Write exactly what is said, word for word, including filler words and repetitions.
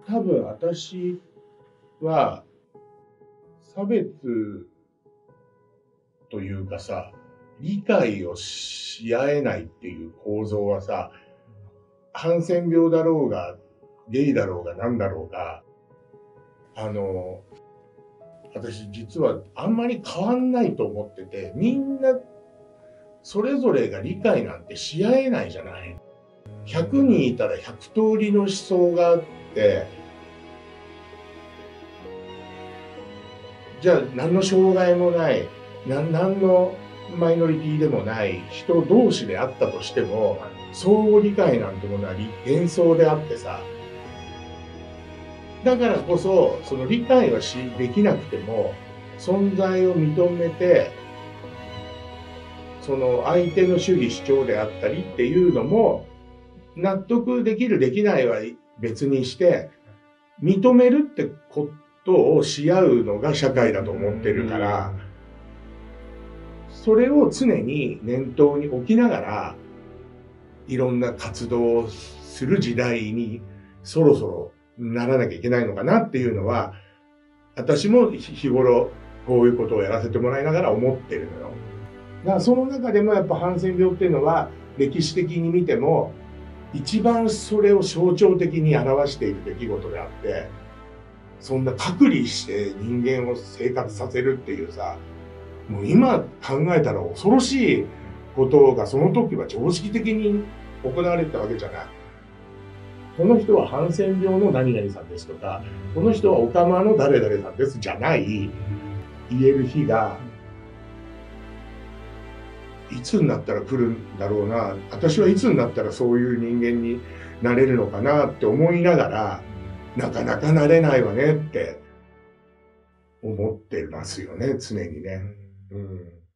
多分私は差別というかさ、理解をし合えないっていう構造はさ、ハンセン病だろうが、ゲイだろうが何だろうが、あの、私実はあんまり変わんないと思ってて、みんなそれぞれが理解なんてし合えないじゃない。ひゃくにんいたらひゃく通りの思想があって、じゃあ何の障害もない、何のマイノリティでもない人同士であったとしても、相互理解なんてものは幻想であってさ、だからこそ、その理解はしできなくても、存在を認めて、その相手の主義主張であったりっていうのも、納得できるできないは別にして、認めるってことをし合うのが社会だと思ってるから、それを常に念頭に置きながら、いろんな活動をする時代にそろそろならなきゃいけないのかなっていうのは、私も日頃こういうことをやらせてもらいながら思ってるのよ。だからその中でもやっぱハンセン病っていうのは歴史的に見ても一番それを象徴的に表している出来事であって、そんな隔離して人間を生活させるっていうさ、もう今考えたら恐ろしいことがその時は常識的に行われてたわけじゃない。この人はハンセン病の何々さんですとか、この人はオカマの誰々さんですじゃない、言える日が、いつになったら来るんだろうな、私はいつになったらそういう人間になれるのかなって思いながら、なかなかなれないわねって思ってますよね、常にね。うん。